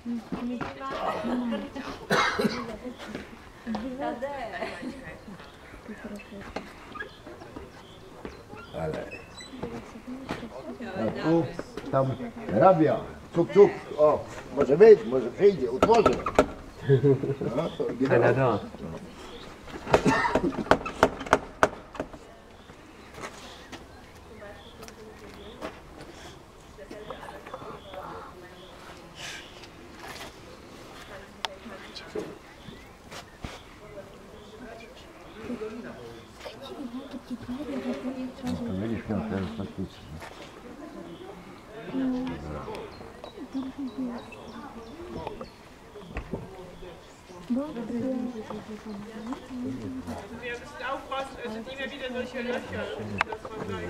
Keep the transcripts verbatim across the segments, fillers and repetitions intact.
Ale... Tu, tam hrabia. Cuk, cuk. O, może wyjść, może przyjdzie, utworzy. No, to oryginał. Będziesz miał teraz faktycznie. Wir müssen aufpassen, es sind immer wieder solche Löcher. Das man da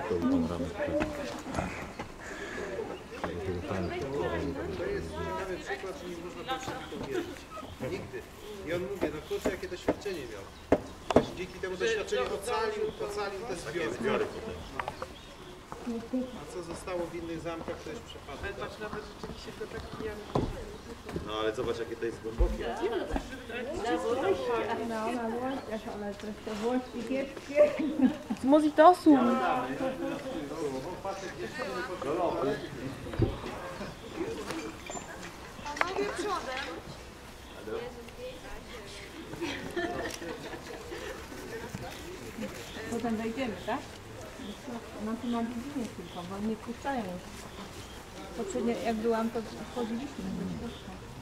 Nigdy. I on mówi, no kurczę, jakie doświadczenie miał. Dzięki temu doświadczeniu ocalił, ocalił te zbiory. A co zostało w innych zamkach, to już przepadło. Ale patrz, nawet rzeczywiście to tak pijamy. No ale zobacz, jakie to jest głębokie. Muss ich das suchen? Potem wejdziemy, tak? No tu mam później tylko, bo nie puszczają już. Poprzednio jak byłam, to wchodziliśmy do środka.